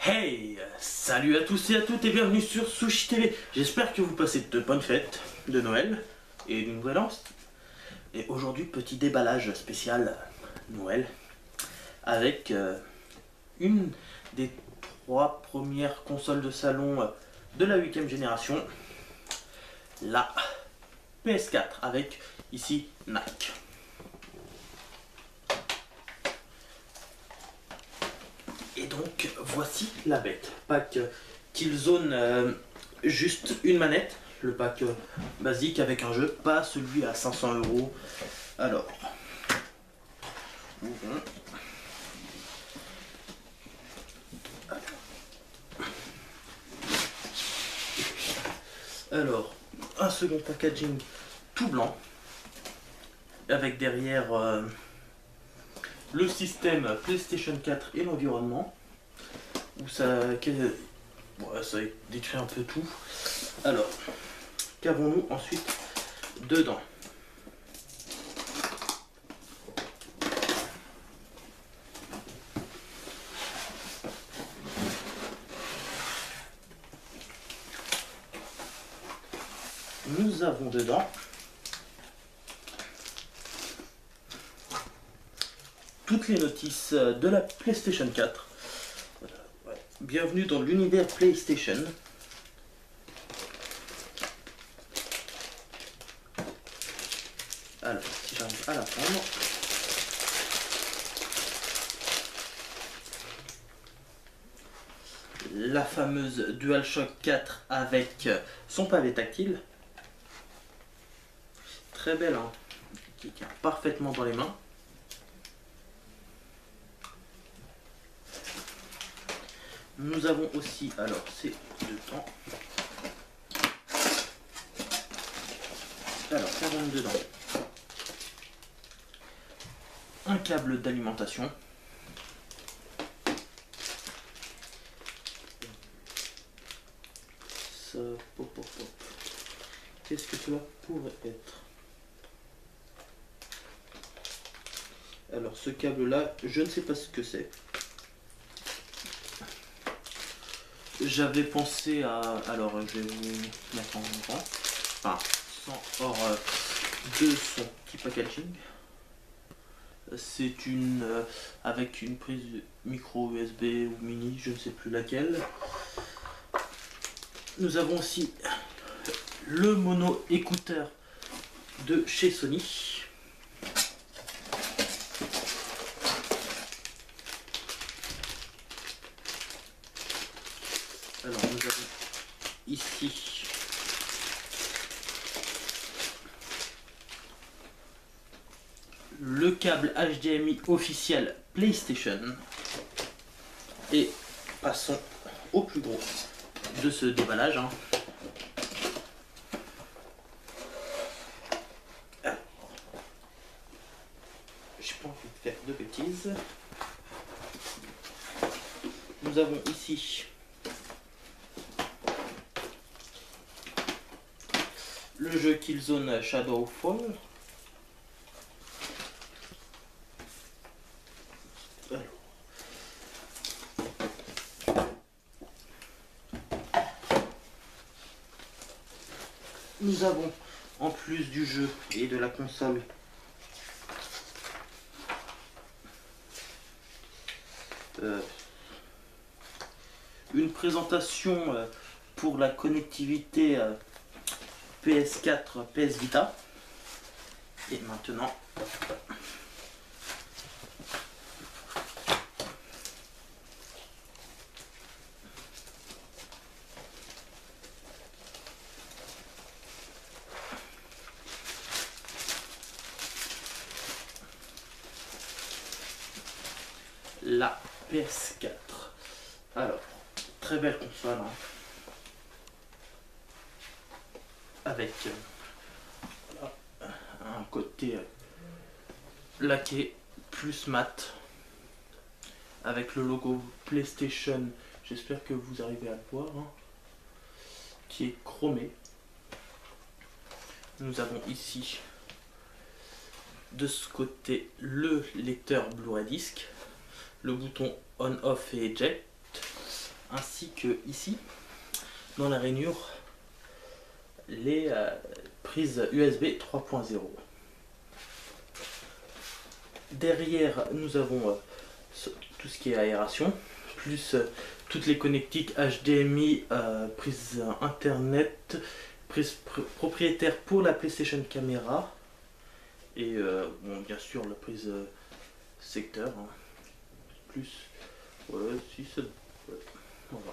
Hey, salut à tous et à toutes et bienvenue sur Sushi TV. J'espère que vous passez de bonnes fêtes de Noël et du Nouvel An. Et aujourd'hui, petit déballage spécial Noël avec une des 3 premières consoles de salon de la 8e génération, la PS4 avec ici NAC. Et donc voici la bête. Pack Killzone, juste une manette, le pack basique avec un jeu, pas celui à 500 €. Alors, ouvrons. Alors, un second packaging tout blanc, avec derrière le système PlayStation 4 et l'environnement, où ça décrit un peu tout. Alors, qu'avons-nous ensuite dedans? Nous avons dedans toutes les notices de la PlayStation 4. Bienvenue dans l'univers PlayStation. Alors, si j'arrive à la prendre. La fameuse DualShock 4 avec son pavé tactile. Très belle, hein, qui tient parfaitement dans les mains. Nous avons aussi, alors c'est dedans. Alors, qu'avons-nous dedans? Un câble d'alimentation. Ça, pop, pop, pop. Qu'est-ce que cela pourrait être? Alors, ce câble-là, je ne sais pas ce que c'est. J'avais pensé à... Alors, je vais vous mettre en grand. Enfin, hors de son petit packaging. C'est une... avec une prise micro USB ou mini, je ne sais plus laquelle. Nous avons aussi le mono écouteur de chez Sony. Alors nous avons ici le câble HDMI officiel PlayStation. Et passons au plus gros de ce déballage. Alors, j'ai pas envie de faire de bêtises. Nous avons ici le jeu Killzone Shadowfall. Alors. Nous avons, en plus du jeu et de la console, une présentation pour la connectivité PS4, PS Vita. Et maintenant, la PS4. Alors, très belle console, hein, avec un côté laqué plus mat, avec le logo PlayStation, j'espère que vous arrivez à le voir, hein, qui est chromé. Nous avons ici de ce côté le lecteur Blu-ray disc, le bouton on-off et eject, ainsi que ici, dans la rainure, les prises USB 3.0. Derrière, nous avons tout ce qui est aération, plus toutes les connectiques HDMI, prise internet, prise propriétaire pour la PlayStation Camera, et bon, bien sûr la prise secteur, hein. Plus, ouais, si c'est... Ouais. Voilà.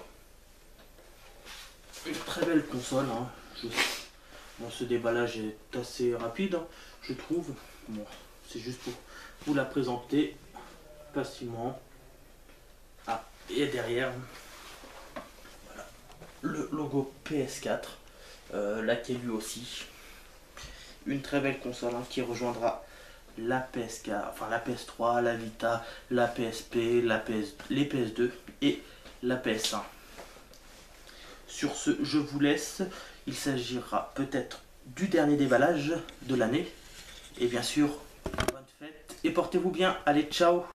Une très belle console, hein. Bon, ce déballage est assez rapide, hein, je trouve. Bon, c'est juste pour vous la présenter facilement. Ah, et derrière, voilà, le logo PS4, là qui est lui aussi une très belle console, hein, qui rejoindra la PS4, enfin la PS3, la Vita, la PSP, les PS2 et la PS1. Sur ce, je vous laisse. Il s'agira peut-être du dernier déballage de l'année. Et bien sûr, bonne fête et portez-vous bien. Allez, ciao!